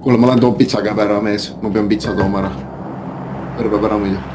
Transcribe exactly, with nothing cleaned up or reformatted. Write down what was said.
kuule, ma lähen toon pitsa käbe ära, mees, ma pean pitsa tooma ära. Kõrve ära muidu.